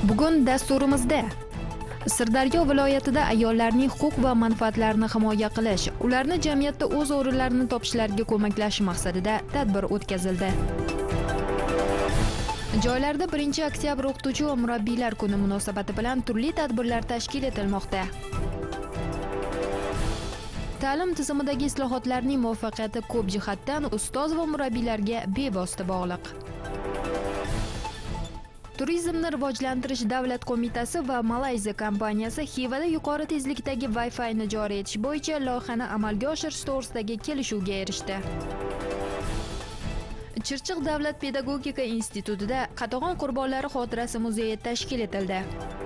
Bugun dasturimizda Sirdaryo viloyatida ayollarning huquq va manfaatlarini himoya qilish, ularni jamiyatda o'z o'rinlarini topishlariga ko'maklash maqsadida tadbir o'tkazildi. Joylarda 1-oktyabr o'qituvchi va murabbiylar kuni munosabati bilan turli tadbirlar tashkil etilmoqda. Ta'lim tizimidagi islohotlarning muvaffaqiyati ko'p jihatdan ustoz va murabbiylarga bevosita bog'liq. Turizmni rivojlantirish davlat qo'mitasi va Malayziya kompaniyasi Xivada yuqori tezlikdagi Wi-Fi ni joriy etish bo'yicha loyihani amalga oshirish to'g'risidagi kelishuvga erishdi. Chirchiq davlat pedagogika institutida Qatag'on qurbonlari xotirasi muzeyi tashkil etildi.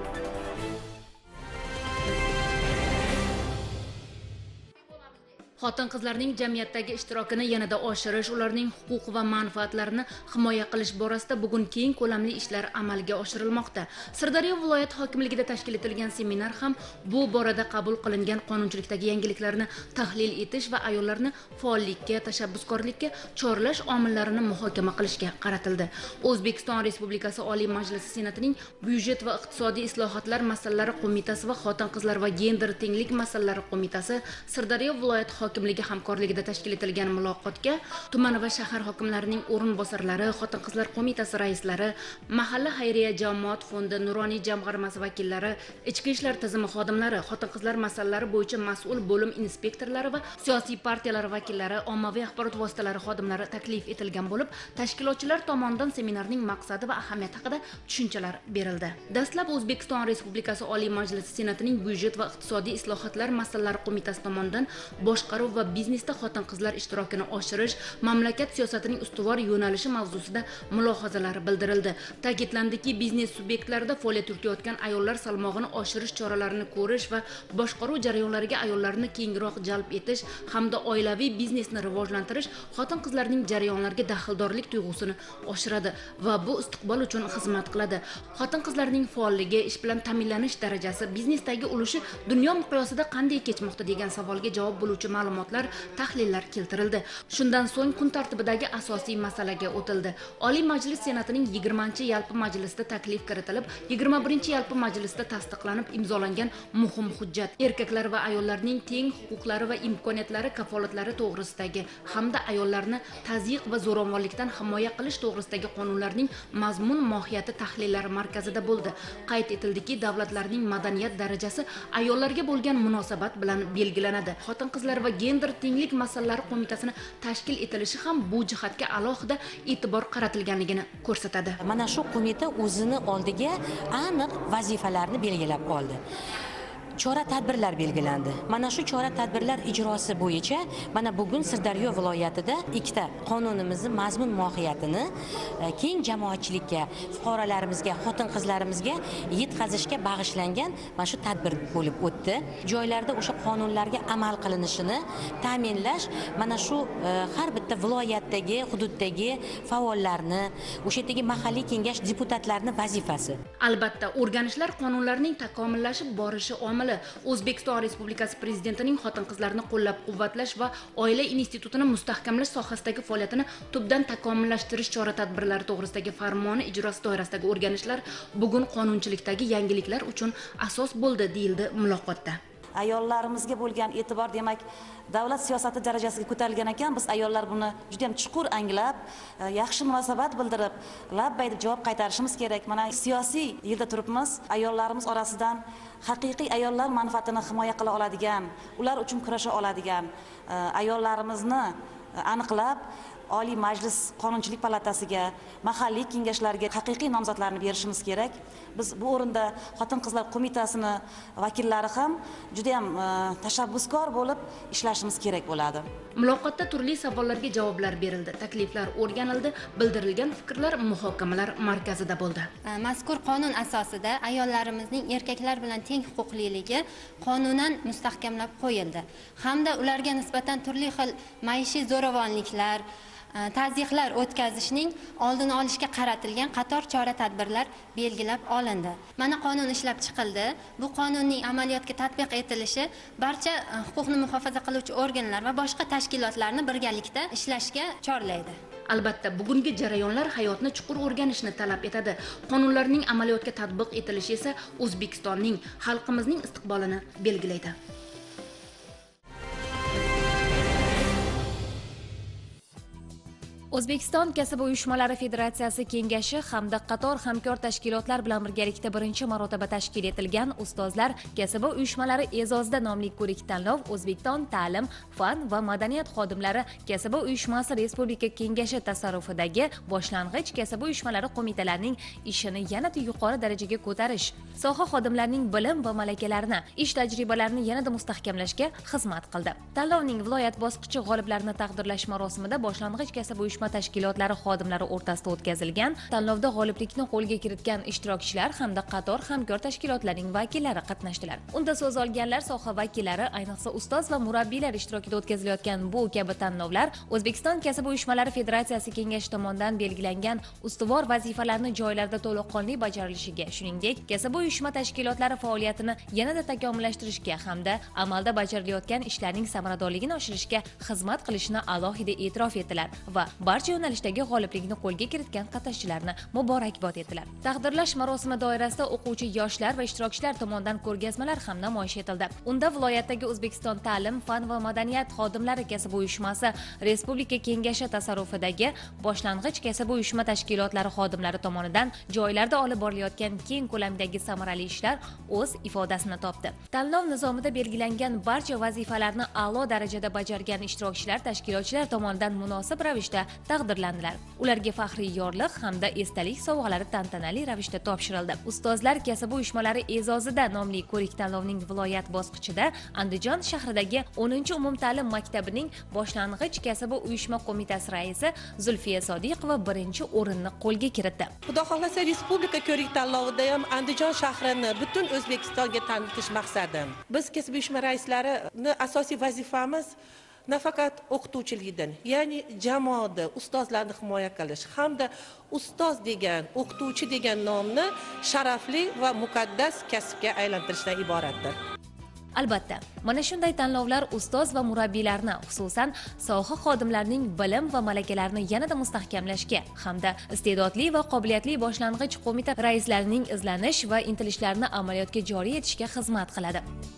Xotin-qizlarning jamiyatdagi ishtirokini yanada oshirish, ularning huquq va manfaatlarini himoya qilish borasida bugun keng ko'lamli ishlar amalga oshirilmoqda. Sirdaryo viloyat hokimligida tashkil etilgan seminar ham bu borada qabul qilingan qonunchilikdagi yangiliklarni tahlil etish va ayollarni faollikka, tashabbuskorlikka chorlash omillarini muhokama qilishga qaratildi. O'zbekiston Respublikasi Oliy Majlisi Senatining Byudjet va iqtisodiy islohotlar masalalari qo'mitasi va Xotin-qizlar va gender tenglik masalalari qo'mitasi Sirdaryo viloyat hokimligi hamkorligida tashkil etilgan muloqotga tuman va shahar hokimlarining o'rinbosarlari, Xotin-qizlar qo'mitasi raislari, mahalla xayriya jamoat fondi, nuroniy jamg'armasi vakillari, ichki ishlar tizimi xodimlari, xotin-qizlar masalalari bo'yicha mas'ul bo'lim inspektorlari va siyosiy partiyalar vakillari, ommaviy axborot vositalari xodimlari taklif etilgan bo'lib, tashkilotchilar tomonidan seminarning maqsadi va ahamiyati haqida tushunchalar berildi. Dastlab O'zbekiston Respublikasi Oliy Majlisi Senatining Byudjet va iqtisodiy islohotlar masalalari qo'mitasi tomonidan boshqaruv va biznesda xotin-qizlar ishtirokini oshirish, mamlakat siyosatining ustuvor yo'nalishi mavzusida mulohazalar bildirildi. Ta'kidlandiki, biznes subyektlarida faoliyat yuritayotgan ayollar salmog'ini oshirish choralarini ko'rish va boshqaruv jarayonlariga ayollarni kengroq jalb etish hamda oilaviy biznesni rivojlantirish xotin-qizlarning jarayonlarga daxldorlik tuyg'usini oshiradi va bu istiqbol uchun xizmat qiladi. Xotin-qizlarning faolligi, ish bilan ta'minlanish darajasi, biznesdagi ulushi dunyo miqyosida qanday kechmoqda degan savolga javob bo'luvchi ma'lumotlar, tahlillar keltirildi. Shundan so'ng kun tartibidagi asosiy masalaga o'tildi. Oliy Majlis Senatining 20-yalpi majlisida taklif kiritilib, 21-yalpi majlisda tasdiqlanib imzolangan muhim hujjat erkaklar va ayollarning teng huquqlari va imkoniyatlari kafolatlari to'g'risidagi hamda ayollarni tazyiq va zo'ravonlikdan himoya qilish to'g'risidagi qonunlarning mazmun mohiyati tahlillari markazida bo'ldi. Qayd etildiki, davlatlarning madaniyat darajasi ayollarga bo'lgan munosabat bilan belgilanadi. Xotin-qizlar va gender tenglik masalalari qo'mitasini tashkil etilishi ham bu jihatga alohida e'tibor qaratilganligini ko'rsatadi. Mana shu qo'mita o'zini oldiga aniq vazifalarni belgilab oldi. Chora-tadbirlar belgilandi. Mana shu chora-tadbirlar ijrosi bo'yicha mana bugun Sirdaryo viloyatida ikkita qonunimizning mazmun mohiyatini keng jamoatchilikka, fuqarolarimizga, xotin-qizlarimizga yetkazishga bag'ishlangan mana shu tadbir bo'lib o'tdi. Joylarda o'sha qonunlarga amal qilinishini ta'minlash mana shu har bitta viloyatdagi, hududdagi faollarni, o'sha yerdagi mahalliy kengash deputatlarning vazifasi. Albatta, o'rganishlar qonunlarning takomillashib borishi omili O'zbekiston Respublikasi Prezidentining xotin-qizlarni qo'llab-quvvatlash va oila institutini mustahkamlash sohasidagi faoliyatini tubdan takomillashtirish chora-tadbirlari to'g'risidagi farmoni ijrosi doirasidagi o'rganishlar bugun qonunchilikdagi yangiliklar uchun asos bo'ldi, deyildi muloqotda. Ayollarimizga bo'lgan e'tibor, demak, davlat siyosati darajasiga ko'tarilgan ekan. Biz ayollar buni juda ham chuqur anglab, yaxshi munosabat bildirib, labbay deb javob qaytarishimiz kerak. Mana siyosiy yilda turibmiz. Ayollarimiz orasidan haqiqiy ayollar manfaatini himoya qila oladigan, ular uchun kurasha oladigan ayollarimizni aniqlab Oliy Majlis Qonunchilik palatasiga, mahalliy kengashlarga haqiqiy nomzodlarni berishimiz kerak. Biz bu o'rinda Xotin-qizlar qo'mitasini vakillari ham juda ham tashabbuskor bo'lib ishlashimiz kerak bo'ladi. Muloqotda turli savollarga javoblar berildi, takliflar o'rganildi, bildirilgan fikrlar muhokamalar markazida bo'ldi. Mazkur qonun asosida ayollarimizning erkaklar bilan teng huquqliligi qonunan mustahkamlab qo'yildi hamda ularga nisbatan turli xil maishiy zo'ravonliklar, tazyiqlar o'tkazishning oldini olishga qaratilgan qator chora-tadbirlar belgilab olindi. Mana qonun ishlab chiqildi. Bu qonunning amaliyotga tatbiq etilishi barcha huquqni muhofaza qiluvchi organlar va boshqa tashkilotlarni birgalikda ishlashga chorlaydi. Albatta, bugungi jarayonlar hayotni chuqur o'rganishni talab etadi. Qonunlarning amaliyotga tatbiq etilishi esa O'zbekistonning, xalqimizning istiqbolini belgilaydi. O'zbekiston Kasb uyushmalari Federatsiyasi Kengashi hamda qator hamkor tashkilotlar bilan birgalikda birinchi marotaba tashkil etilgan Ustozlar kasb uyushmalari e'zozida nomli ko'rik-tanlov O'zbekiston ta'lim, fan va madaniyat xodimlari kasb uyushmasi Respublika Kengashi tasarrufidagi boshlang'ich kasb uyushmalari qo'mitalarining ishini yanada yuqori darajaga ko'tarish, soha xodimlarining bilim va malakalarini, ish tajribalarini yanada mustahkamlashga xizmat qildi. Tanlovning viloyat bosqichi g'oliblarini taqdirlash marosimida boshlang'ich kasb uyushma tashkilotlari xodimlari o'rtasida o'tkazilgan tanlovda g'oliblikni qo'lga kiritgan ishtirokchilar hamda qator hamkor tashkilotlarning vakillari qatnashdilar. Unda so'z olganlar soha vakillari, ayniqsa ustoz va murabbiylar ishtirokida o'tkazilayotgan bu kabi tanlovlar O'zbekiston Kasb uyushmalari Federatsiyasi Kengashi tomonidan belgilangan ustuvor vazifalarni joylarda to'laqonli bajarilishiga, shuningdek, kasb uyushma tashkilotlari faoliyatini yanada takomillashtirishga hamda amalda bajarilayotgan ishlarning samaradorligini oshirishga xizmat qilishini alohida e'tirof etdilar va barcha yo'nalishdagi g'oliblikni qo'lga kiritgan qatnashchilarni muborakbod etdilar. Taqdirlash marosimi doirasida o'quvchi yoshlar va ishtirokchilar tomonidan ko'rgazmalar ham namoyish etildi. Unda viloyatdagi O'zbekiston ta'lim, fan va madaniyat xodimlari kasb uyushmasi Respublika Kengashi tasarrufidagi boshlang'ich kasb uyushma tashkilotlari xodimlari tomonidan joylarda olib borilayotgan keng ko'lamdagi samarali ishlar o'z ifodasini topdi. Tanlov nizomida belgilangan barcha vazifalarni a'lo darajada bajargan ishtirokchilar tashkilotchilar tomonidan munosib ravishda taqdirlandilar. Ularga faxriy yorliq hamda esdalik sovg'alari tantanali ravishda topshirildi. Ustozlar kasb uyushmalari e'zozida nomli ko'rik-tanlovning viloyat bosqichida Andijon shahridagi 10-umumta'lim maktabining boshlang'ich kasb uyushma qo'mitasi raisi Zulfiya Sodiqova birinchi o'rinni qo'lga kiritdi. Xudo xohlasa respublika ko'rik-tanlovida ham Andijon shahrini butun O'zbekistonga tanitish maqsadim. Biz kasb uyushma raislarini asosiy vazifamiz nafaqat o'qituvchilikdan, ya'ni jamoada ustozlarni himoya qilish hamda ustoz degan, o'qituvchi degan nomni sharafli va muqaddas kasbga aylantirishdan iboratdir. Albatta, mana shunday tanlovlar ustoz va murabbiylarni, xususan soha xodimlarining bilim va malakalarini yanada mustahkamlashga hamda iste'dodli va qobiliyatli boshlang'ich qo'mita raislarining izlanish va intilishlarini amaliyotga joriy etishga xizmat qiladi.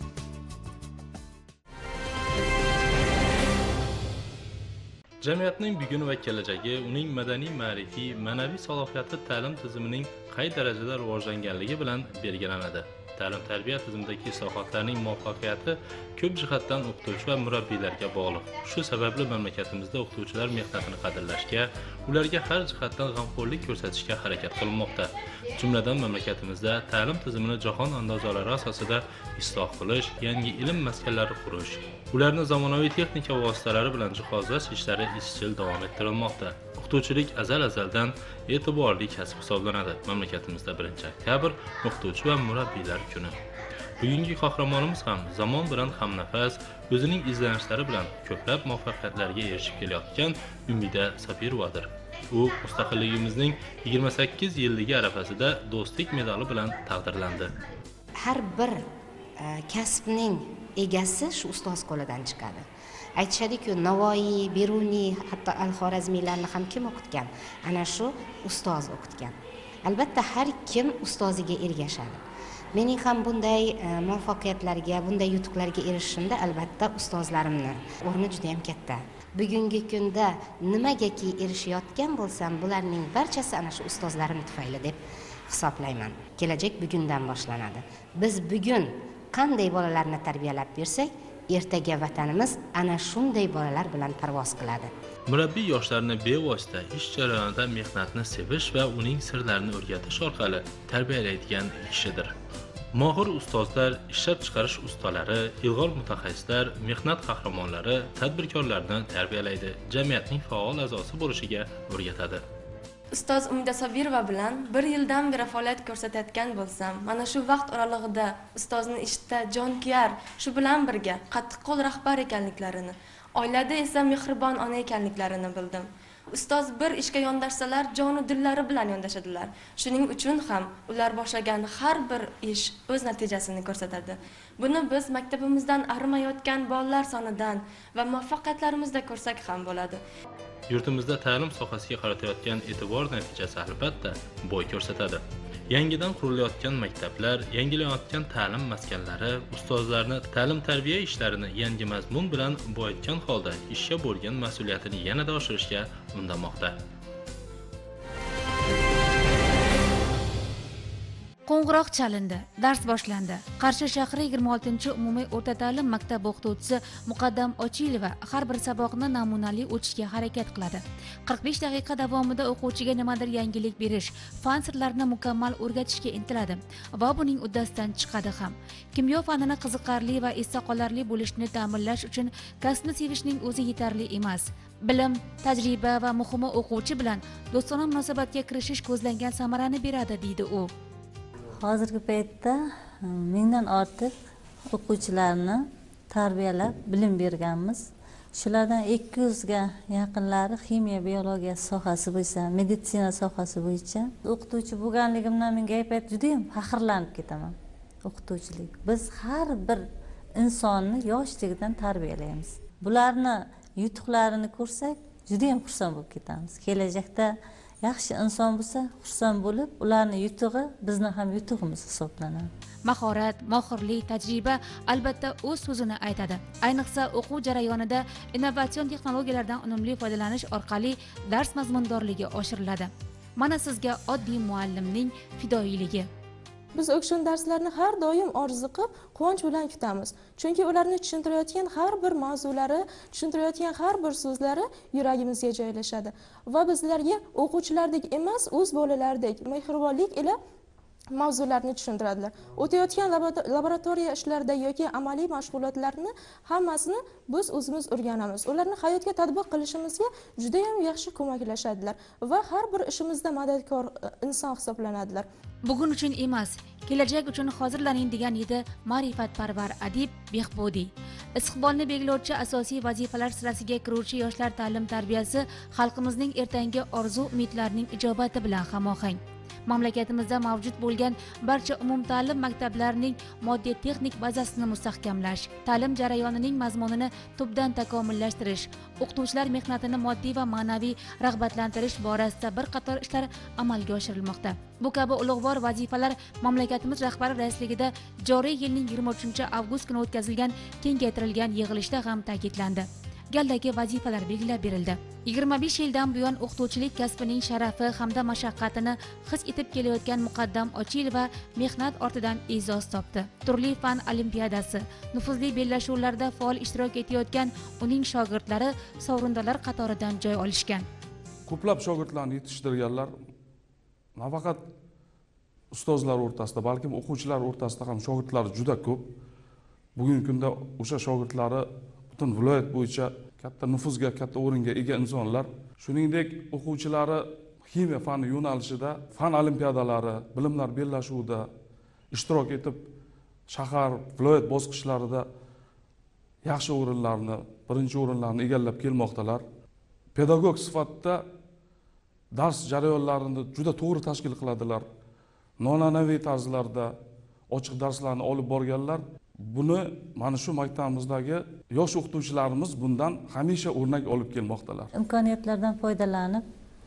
Jamiyatning buguni va kelajagi, uning madaniy, ma'rifiy, ma'naviy salohiyati ta'lim tizimining qay darajada rivojlanganligi bilan belgilanadi. Ta'lim-tarbiya tizimidagi islohotlarning muvaffaqiyati ko'p jihatdan o'qituvchi va murabbiylarga bog'liq. Shu sababli mamlakatimizda o'qituvchilar mehnatini qadrlashga, ularga har jihatdan g'amxo'rlik ko'rsatishga harakat qilinmoqda. Jumladan mamlakatimizda ta'lim tizimini jahon andozalari asosida isloh qilish, yangi ilm maskanlari qurish, ularni zamonaviy texnika vositalari bilan jihozlash ishlari izchil davom ettirilmoqda. O'qituvchilik azal-azaldan e'tiborli kasb hisoblanadi. Mamlakatimizda 1-oktyabr o'qituvchi va murabbiylar kuni. Bugungi qahramonimiz ham zamon bilan hamnafas, o'zining izlanishlari bilan ko'plab muvaffaqiyatlarga erishib kelayotgan Umida Safirovadir. U mustaqilligimizning 28 yilligi arafasida do'stlik medali bilan taqdirlandi. Har bir kasbning egasi shu ustoz qo'lidan chiqadi. Aytishadi-ku, Navoiy, Beruniy, hatto Al-Xorazmiylarni ham kim o'qitgan? Ana shu ustoz o'qitgan. Albatta har kim ustoziga ergashadi. Mening ham bunday muvaffaqiyatlarga, bunday yutuqlarga erishishimda albatta ustozlarimni o'rni juda ham katta. Bugungi kunda nimagaki erishayotgan bo'lsam, bularning barchasi ana shu ustozlarim tufayli deb hisoblayman. Kelajak bugundan boshlanadi. Biz bugun qanday bolalarni tarbiyalab bersak, ertaga vatanimiz ana shunday bolalar bilan parvoz qiladi. Murabbiy yoshlarni bevosita ish jarayonida mehnatni sevish va uning sirlarini o'rgatish orqali tarbiyalaydigan kishidir. Mohir ustozlar, ishlab chiqarish ustalari, ilg'or mutaxassislar, mehnat qahramonlari, tadbirkorlarni tarbiyalaydi, jamiyatning faol a'zosi bo'lishiga o'rgatadi. Ustoz Umida Sobirova bilan 1 yildan beri faoliyat ko'rsatayotgan bo'lsam, mana shu vaqt oralig'ida ustozni ishda jonkuyar, shu bilan birga qattiqqo'l rahbar ekanliklarini, oilada esa mehribon ona ekanliklarini bildim. Ustoz bir ishga yondashsalar, jonu dillari bilan yondashadilar. Shuning uchun ham ular boshlagan har bir ish o'z natijasini ko'rsatadi. Buni biz maktabimizdan arimayotgan bolalar sonidan va muvaffaqiyatlarimizda ko'rsak ham bo'ladi. Yurtimizda ta'lim sohasiga qaratayotgan e'tibor natijasi albatta bo'y ko'rsatadi. Yangidan qurilayotgan maktablar, yangilanayotgan ta'lim maskanlari ustozlarni ta'lim-tarbiya ishlarini yangi mazmun bilan boyitgan holda ishga bo'lgan mas'uliyatini yanada oshirishga undamoqda. Qo'ng'iroq chalindi, dars boshlandi. Qarshi shahri 26 umumiy o'rta ta'lim maktabi o'qituvchisi Muqaddam Ochilova har bir saboqni namunali o'tishga harakat qiladi. 45 daqiqa davomida o'quvchiga nimadir yangilik berish, fan sirlarini mukammal o'rgatishga intiladi va buning uddasidan chiqadi ham. Kimyo fanini qiziqarli va esda qolarli bo'lishini ta'minlash uchun kasbni sevishning o'zi yetarli emas. Bilim, tajriba va muhimi o'quvchi bilan do'stona munosabatga kirishish ko'zlangan samarani beradi, deydi u. Hozirgi paytda mingdan ortiq o'quvchilarni tarbiyalab bilim berganmiz. Shulardan 200 ga yaqinlari ximiya, biologiya sohasi bo'yicha, meditsina sohasi bo'yicha. O'qituvchi bo'lganligimdan menga aytib juda ham faxrlanib ketaman. O'qituvchilik. Biz har bir insonni yoshligidan tarbiyalaymiz. Bularni yutuqlarini ko'rsak, juda ham xursand bo'lib ketamiz. Kelajakda yaxshi inson bo'lsa, xursand bo'lib, ularning yutug'i bizning ham yutug'imiz hisoblanadi. Mahorat, mohirlik, tajriba albatta o'z so'zini aytadi. Ayniqsa o'quv jarayonida innovatsion texnologiyalardan unumli foydalanish orqali dars mazmundorligi oshiriladi. Mana sizga oddiy muallimning fidoyiligi. Biz o'sha darslarni har doim orziqib, quvonch bilan kutamiz. Chunki ularni tushuntirayotgan har bir mavzulari, tushuntirayotgan har bir so'zlari yuragimizga joylashadi va bizlarga o'quvchilardek emas, o'z bolalardek mehribonlik ila mavzularni tushuntiradilar. O'tayotgan laboratoriya ishlarida yoki amaliy mashg'ulotlarni hammasini biz o'zimiz o'rganamiz. Ularni hayotga tatbiq qilishimizga juda ham yaxshi ko'maklashadilar va har bir ishimizda madadkor inson hisoblanadilar. Bugun uchun emas, kelajak uchun hozirlaning degan edi ma'rifatparvar adib Behbudiy. Istiqbolni belgilovchi asosiy vazifalar sirasiga kiruvchi yoshlar ta'lim tarbiyasi xalqimizning ertangi orzu-umidlarining ijobati bilan hamohang. Mamlakatimizda mavjud bo'lgan barcha umumta'lim maktablarining moddiy-texnik bazasini mustahkamlash, ta'lim jarayonining mazmunini tubdan takomillashtirish, o'qituvchilar mehnatini moddiy va ma'naviy rag'batlantirish borasida bir qator ishlar amalga oshirilmoqda. Bu kabi ulug'vor vazifalar mamlakatimiz rahbari raisligida joriy yilning 23-avgust kuni o'tkazilgan kengaytirilgan yig'ilishda ham ta'kidlandi. Galdagi vazifalar belgilab berildi. 25 yildan buyon o'qituvchilik kasbining sharafi hamda mashaqqatini his etib kelayotgan Muqaddam Ochilova mehnat ortidan e'zoz topdi. Turli fan olimpiadasi, nufuzli bellashuvlarda faol ishtirok etayotgan uning shogirdlari sovrindorlar qatoridan joy olishgan. Ko'plab shogirdlarni yetishtirganlar nafaqat ustozlar o'rtasida, balki o'quvchilar o'rtasida ham shogirdlar juda ko'p. Bugungi kunda o'sha shogirdlari butun viloyat bo'yicha katta nufuzga, katta o'ringa ega insonlar. Shuningdek, o'quvchilari ximiya fani yo'nalishida fan olimpiadalari, bilimlar bellashuvida ishtirok etib, shahar, viloyat bosqichlarida yaxshi o'rinlarni, birinchi o'rinlarni egallab kelmoqdalar. Pedagog sifatida dars jarayonlarini juda to'g'ri tashkil qiladilar. Noan'anaviy tarzlarda ochiq darslarni olib borganlar. Buni mana shu maktabimizdagi yosh o'qituvchilarimiz bundan hamisha o'rnak olib kelmoqdalar. Imkoniyatlardan foydalanib,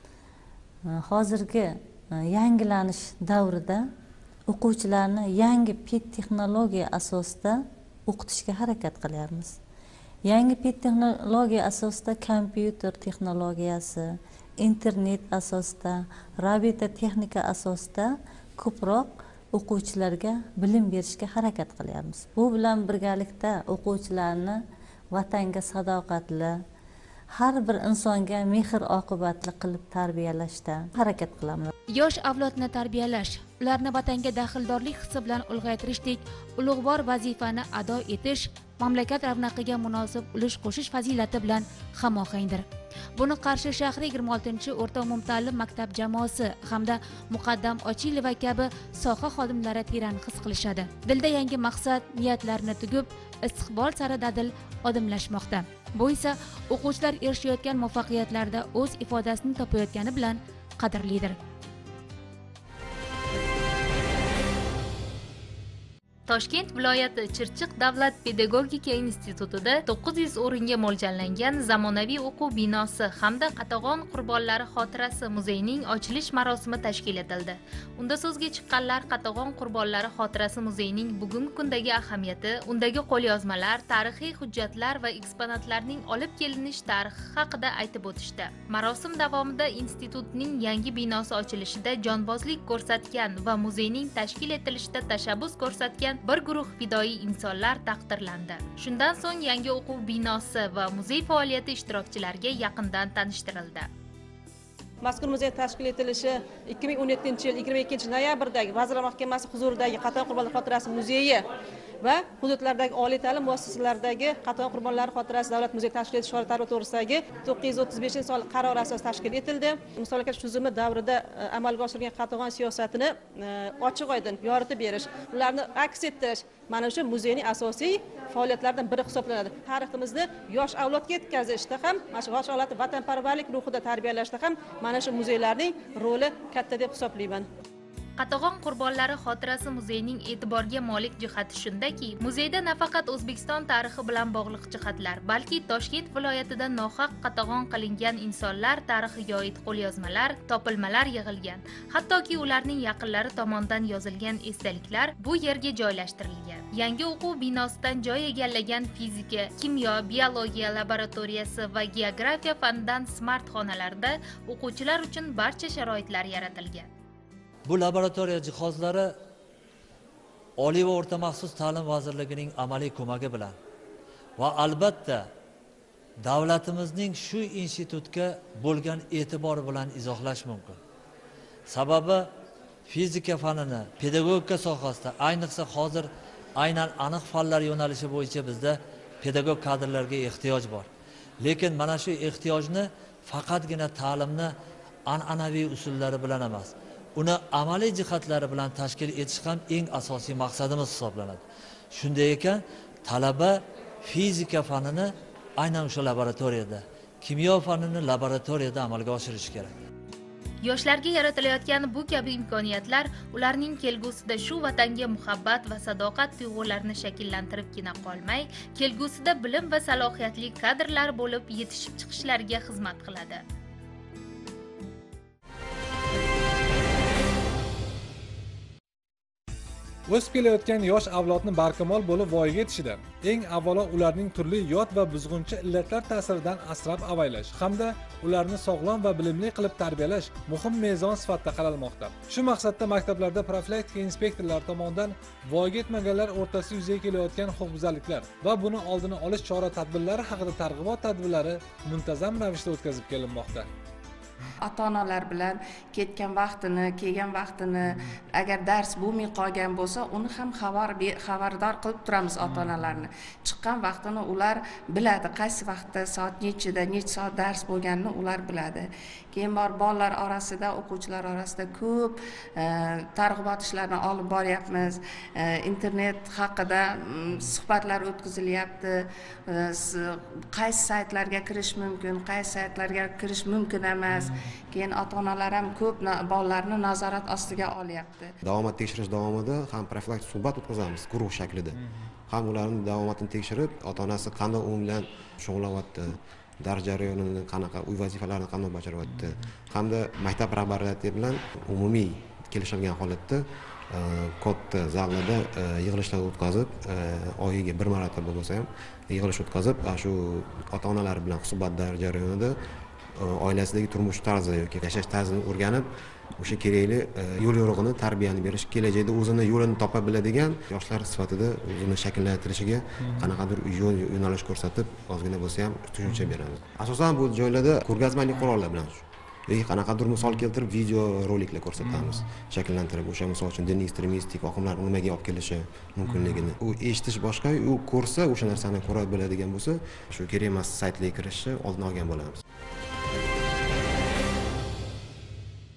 hozirgi yangilanish davrida o'quvchilarni yangi pet texnologiya asosida o'qitishga harakat qilyapmiz. Yangi pet texnologiya asosida kompyuter texnologiyasi, internet asosida, robota texnika asosida ko'proq o'quvchilarga bilim berishga harakat qilyapmiz. Bu bilan birgalikda o'quvchilarni vatanga sadoqatli, har bir insonga mehr oqibatli qilib tarbiyalashda harakat qilamiz. Yosh avlodni tarbiyalash, ularni vatanga daxldorlik hissi bilan ulg'aytirishdek ulug'vor vazifani ado etish mamlakat ravnaqiga munosib ulush qo'shish fazilati bilan hamohangdir. Buni Qarshi shahri 26-o'rta umumta'lim maktab jamoasi hamda Muqaddam Ochilova kabi soha xodimlari teran his qilishadi. Dilda yangi maqsad, niyatlarni tugib, istiqbol sari dadil odimlashmoqda. Bu esa o'quvchilar erishayotgan muvaffaqiyatlarda o'z ifodasini topayotgani bilan qadrlidir. Toshkent viloyati Chirchiq davlat pedagogika institutida 900 o'ringa mo'ljallangan zamonaviy o'quv binosi hamda Qatag'on qurbonlari xotirasi muzeyining ochilish marosimi tashkil etildi. Unda so'zga chiqqanlar Qatag'on qurbonlari xotirasi muzeyining bugungi kundagi ahamiyati, undagi qo'lyozmalar, tarixiy hujjatlar va eksponatlarning olib kelinish tarixi haqida aytib o'tishdi. Marosim davomida institutning yangi binosi ochilishida jonbozlik ko'rsatgan va muzeyning tashkil etilishida tashabbus ko'rsatgan bir guruh fidoyi insonlar taqdirlandi. Shundan so'ng yangi o'quv binosi va muzey faoliyati ishtirokchilariga yaqindan tanishtirildi. Mazkur muzey tashkil etilishi 2017-yil 22 noyabrdagi Vazirlar Mahkamasi huzuridagi Qatag'on qurbonlari xotirasi muzeyi va hududlardagi oliy ta'lim muassasalaridagi Qatag'on qurbonlari xotirasi davlat muzeyi tashkil etish chora-tadbir to'g'risidagi 935-sonli qaror asosida tashkil etildi. Musobaqalar tuzumi davrida amalga oshirilgan Qatag'on siyosatini ochiq-oydin yoritib berish, ularni aks ettirish mana shu muzeyning asosiy faoliyatlaridan biri hisoblanadi. Tariximizni yosh avlodga yetkazishda ham, mana shu yosh avlodni vatanparvarlik ruhida tarbiyalashda ham mana shu muzeylarning roli katta deb hisoblayman. Qatag'on qurbonlari xotirasi muzeyining e'tiborga molik jihati shundaki, muzeyda nafaqat O'zbekiston tarixi bilan bog'liq jihatlar, balki Toshkent viloyatida nohaq qatag'on qilingan insonlar tarixiga oid qo'lyozmalar, topilmalar yig'ilgan. Hattoki ularning yaqinlari tomonidan yozilgan esdaliklar bu yerga joylashtirilgan. Yangi o'quv binosidan joy egallagan fizika, kimyo, biologiya laboratoriyasi va geografiya fanidan smart xonalarda o'quvchilar uchun barcha sharoitlar yaratilgan. Bu laboratoriya jihozlari Oliy va o'rta maxsus ta'lim vazirligining amaliy ko'magi bilan va albatta davlatimizning shu institutga bo'lgan e'tibori bilan izohlash mumkin. Sababi fizika fanini, pedagogika sohasida, ayniqsa hozir aynan aniq fanlar yo'nalishi bo'yicha bizda pedagog kadrlarga ehtiyoj bor. Lekin mana shu ehtiyojni faqatgina ta'limni an'anaviy usullari bilan emas, uni amaliy jihatlari bilan tashkil etish ham eng asosiy maqsadimiz hisoblanadi. Shunday ekan, talaba fizika fanini aynan o'sha laboratoriyada, kimyo fanini laboratoriyada amalga oshirishi kerak. Yoshlarga yaratilayotgan bu kabi imkoniyatlar ularning kelgusida shu vatanga muhabbat va sadoqat tuyg'ularini shakllantiribgina qolmay, kelgusida bilim va salohiyatli kadrlar bo'lib yetishib chiqishlariga xizmat qiladi. O'sib kelayotgan yosh avlodni barkamol bo'lib voyaga yetishida eng avvalo ularning turli yot va buzg'unchi illatlar ta'siridan asrab-avaylash hamda ularni sog'lom va bilimli qilib tarbiyalash muhim mezon sifatida qaralmoqda. Shu maqsadda maktablarda profilaktika inspektorlari tomonidan voyaga yetmaganlar o'rtasida yuzaga kelayotgan huquqbuzarliklar va buni oldini olish chora-tadbirlari haqida targ'ibot tadbirlari muntazam ravishda o'tkazib kelinmoqda. Ota-onalar bilan ketgan vaqtini, kelgan vaqtini, agar dars bo'lmay qolgan bo'lsa, uni ham xabardor qilib turamiz ota-onalarni. Chiqqan vaqtini ular biladi, qaysi vaqtda, soat nechida, necha soat dars bo'lganini ular biladi. Keyin bolalar orasida, o'quvchilar orasida ko'p targ'ibot ishlarini olib boryapmiz. Internet haqida suhbatlar o'tkazilyapti. Qaysi saytlarga kirish mumkin, qaysi saytlarga kirish mumkin emas. Keyin ota-onalar ham ko'p bolalarni nazorat ostiga olyapti. Davomat tekshirish davomida ham profilaktik suhbat o'tkazamiz guruh shaklida. Ham ularning davomatini tekshirib, ota-onasi qanday u bilan shug'ullanyapti, dars jarayonini qanaqa, uy vazifalarini qanday bajaryapti, hamda maktab rahbariyati bilan umumiy kelishilgan holatda katta zalda yig'ilishlar o'tkazib, oyiga bir marotaba bo'lsa ham yig'ilish o'tkazib, shu ota-onalar bilan suhbatlar jarayonida oilasidagi turmush tarzi yoki yashash tarzini o'rganib, o'sha kerakli yo'l yo'rig'ini, tarbiyani berish, kelajakda o'zini yo'lini topa biladigan yoshlar sifatida o'zini shakllantirishiga qanaqadir yo'l yo'nalish ko'rsatib, ozgina bo'lsa ham tushuncha beramiz. Asosan bu joylarda ko'rgazmali qurollar bilan yoki qanaqadir misol keltirib video roliklar ko'rsatamiz, shakllantirib, o'sha misol uchun diniy ekstremistik oqimlar nimaga olib kelishi mumkinligini. U eshitish boshqa, u ko'rsa, o'sha narsani ko'ra biladigan bo'lsa, shu kerak emas saytlarga kirishni oldini olgan bo'lamiz.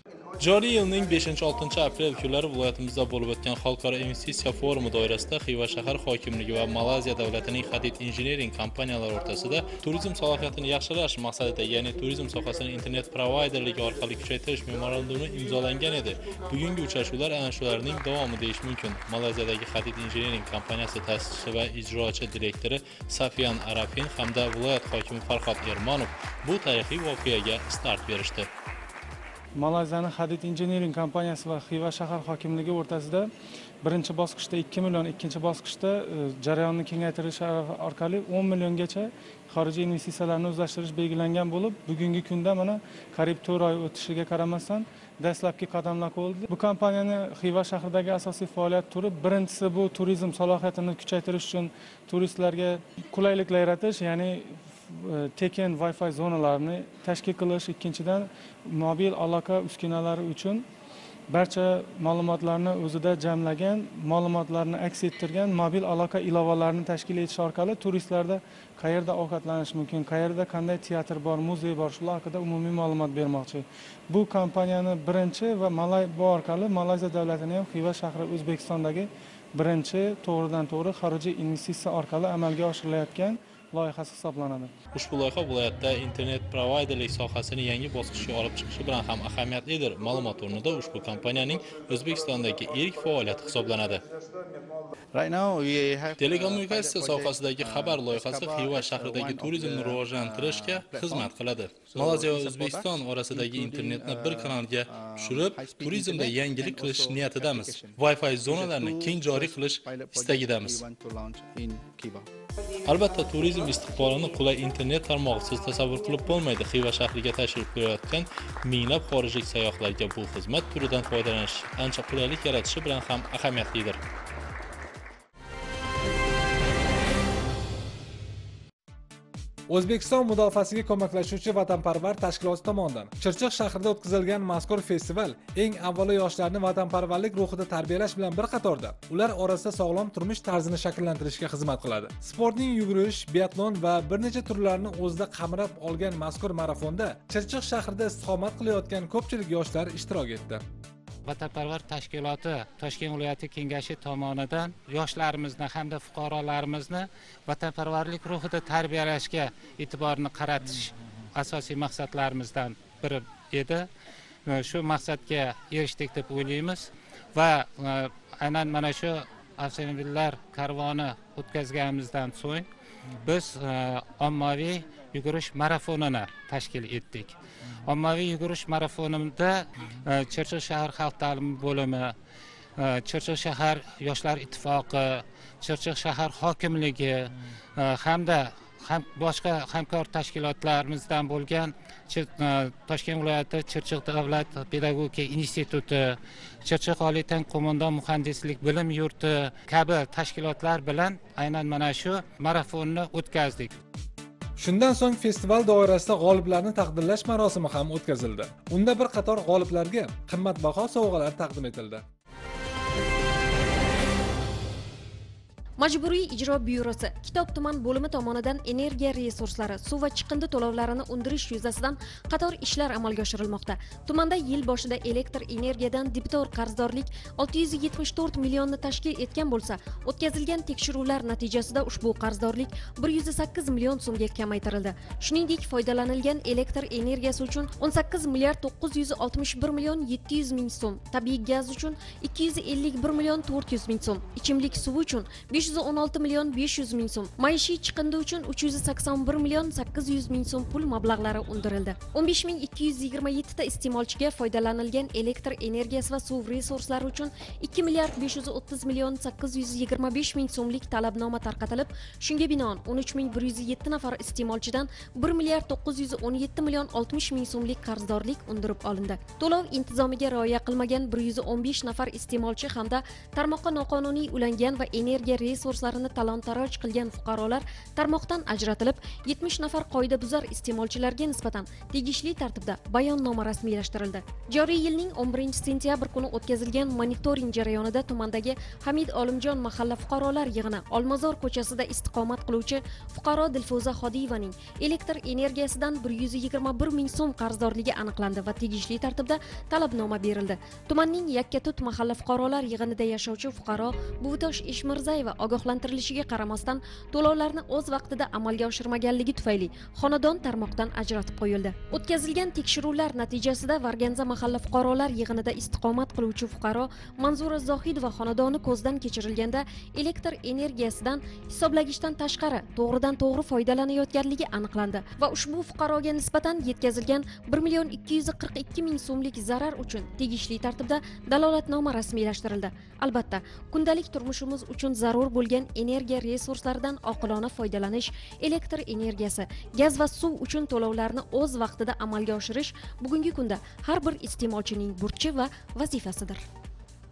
Joriy yilning 5-6 aprel kunlari viloyatimizda bo'lib o'tgan xalqaro investitsiya forumi doirasida Xiva shahar hokimligi va Malayziya davlatining Hadid Engineering kompaniyalari o'rtasida turizm salohiyatini yaxshilash maqsadida, ya'ni turizm sohasini internet provayderligi orqali kuchaytirish memorandumi imzolangan edi. Bugungi uchrashuvlar ana shularning davomi deyish mumkin. Malayziyadagi Hadid Engineering kompaniyasi ta'sischisi va ijrochi direktori Safiyan Arafin hamda viloyat hokimi Farhod Ermonov bu tarixiy voqeaga start berishdi. Malayziyaning Hadid Engineering kompaniyasi va Xiva shahar hokimligi o'rtasida birinchi bosqichda 2 million, ikkinchi bosqichda jarayonni kengaytirish orqali 10 milliongacha xorijiy investitsiyalarni o'zlashtirish belgilangan bo'lib, bugungi kunda mana qariyb 4 oy o'tishiga qaramasdan dastlabki qadamlar qo'yildi. Bu kompaniyani Xiva shahridagi asosiy faoliyat turi birinchisi bu turizm salohiyatini kuchaytirish uchun turistlarga qulayliklar yaratish, ya'ni tekin Wi-Fi zonalarni tashkil qilish, ikkinchidan mobil aloqa uskunalari uchun barcha ma'lumotlarni o'zida jamlagan, ma'lumotlarni aks ettirgan mobil aloqa ilovalarini tashkil etish orqali turistlarda qayerda ovqatlanish mumkin, qayerda qanday teatr bor, muzey bor, shular haqida umumiy ma'lumot bermoqchi. Bu kompaniyani birinchi va bu orqali Malayziya davlatining ham Xiva shahri O'zbekistondagi birinchi to'g'ridan to'g'ri xorijiy investitsiya orqali amalga oshirilayotgan loyihasi hisoblanadi. Ushbu loyiha viloyatda internet provayderlik sohasini yangi bosqichga olib chiqishi bilan ham ahamiyatlidir. Ma'lumot o'rnida ushbu kompaniyaning O'zbekistondagi ilk faoliyati hisoblanadi. Telekommunikatsiya sohasidagi xabar loyihasi Xiva shahridagi turizmni rivojlantirishga xizmat qiladi. Malayziya va O'zbekiston orasidagi internetni bir kanalga tushirib, turizmda yangilik qilish niyatidamiz. Wi-Fi zonalarni keng joriy qilish istagidamiz. Albatta, turizm istiqbolini qulay internet tarmog'isiz tasavvur qilib bo'lmaydi. Xiva shahriga tashrif buyurayotgan minglab xorijlik sayyohlarga bu xizmat turidan foydalanish ancha qulaylik yaratishi bilan ham ahamiyatlidir. O'zbekiston mudofaasiga ko'maklashuvchi vatanparvar tashkiloti tomonidan Chirchiq shahrida o'tkazilgan mazkur festival eng avvalo yoshlarni vatanparvarlik ruhida tarbiyalash bilan bir qatorda ular orasida sog'lom turmush tarzini shakllantirishga xizmat qiladi. Sportning yugurish, biatlon va bir necha turlarni o'zida qamrab olgan mazkur marafonda Chirchiq shahrida istiqomat qilayotgan ko'pchilik yoshlar ishtirok etdi. Vatanparvar tashkiloti Toshkent viloyati kengashi tomonidan yoshlarimizni hamda fuqarolarimizni vatanparvarlik ruhida tarbiyalashga e'tiborni qaratish asosiy maqsadlarimizdan biri edi. Shu maqsadga erishdik deb o'ylaymiz va aynan mana shu avtomobillar karvoni o'tkazganimizdan so'ng biz ommaviy yugurish marafonini tashkil etdik. Ommaviy yugurish marafonida Chirchiq shahar xalq ta'limi bo'limi, Chirchiq shahar yoshlar ittifoqi, Chirchiq shahar hokimligi hamda boshqa hamkor tashkilotlarimizdan bo'lgan Toshkent viloyati Chirchiq davlat pedagogika instituti, Chirchiq oliy tan qo'mondon muhandislik bilim yurti kabi tashkilotlar bilan aynan mana shu marafonni o'tkazdik. Shundan so'ng festival doirasida g'oliblarni taqdirlash marosimi ham o'tkazildi. Unda bir qator g'oliblarga qimmatbaho sovg'alar taqdim etildi. Majburiy ijro byurosi Kitob tuman bo'limi tomonidan energiya resurslari, suv va chiqindi to'lovlarini undirish yuzasidan qator ishlar amalga oshirilmoqda. Tumanda yil boshida elektr energiyadan debitor qarzdorlik 674 millionni tashkil etgan bo'lsa, o'tkazilgan tekshiruvlar natijasida ushbu qarzdorlik 108 million so'mga kamaytirildi. Shuningdek, foydalanilgan elektr energiyasi uchun 18 milliard 961 million 700 ming so'm, tabiiy gaz uchun 251 million 400 ming so'm, ichimlik suvi uchun 516 million 500 ming so'm, maishiy chiqindi uchun 381 million 800 ming so'm pul mablag'lari undirildi. 15227 ta iste'molchiga foydalanilgan elektr energiyasi va suv resurslari uchun 2 milliard 530 million 825 ming so'mlik talabnoma tarqatilib, shunga binoan 13107 nafar iste'molchidan 1 milliard 917 million 60 ming so'mlik qarzdorlik undirib olindi. To'lov intizomiga rioya qilmagan 115 nafar iste'molchi hamda tarmoqqa noqonuniy ulangan va energiya resurslarini talon-taroj qilgan fuqarolar tarmoqdan ajratilib, 70 nafar qoidabuzar iste'molchilarga nisbatan tegishli tartibda bayonnoma rasmiylashtirildi. Joriy yilning 11 sentyabr kuni o'tkazilgan monitoring jarayonida tumandagi Hamid Olimjon mahalla fuqarolar yig'ini Olmazor ko'chasida istiqomat qiluvchi fuqaro Dilfuza Xodiyevaning elektr energiyasidan 121 ming so'm qarzdorligi aniqlandi va tegishli tartibda talabnoma berildi. Tumanning Yakkatut mahalla fuqarolar yig'inida yashovchi fuqaro Buvtosh Eshmirzayeva ogohlantirilishiga qaramasdan to'lovlarni o'z vaqtida amalga oshirmaganligi tufayli xonadon tarmoqdan ajratib qo'yildi. O'tkazilgan tekshiruvlar natijasida Varganza mahalla fuqarolar yig'inida istiqomat qiluvchi fuqaro Manzura Zohidova xonadoni ko'zdan kechirilganda elektr energiyasidan hisoblagichdan tashqari to'g'ridan to'g'ri foydalanayotganligi aniqlandi va ushbu fuqaroga nisbatan yetkazilgan 1,242 ming so'mlik zarar uchun tegishli tartibda dalolatnoma rasmiylashtirildi. Albatta, kundalik turmushimiz uchun zarur bo'lgan energiya resurslaridan oqilona foydalanish, elektr energiyasi, gaz va suv uchun to'lovlarni o'z vaqtida amalga oshirish bugungi kunda har bir iste'molchining burchi va vazifasidir.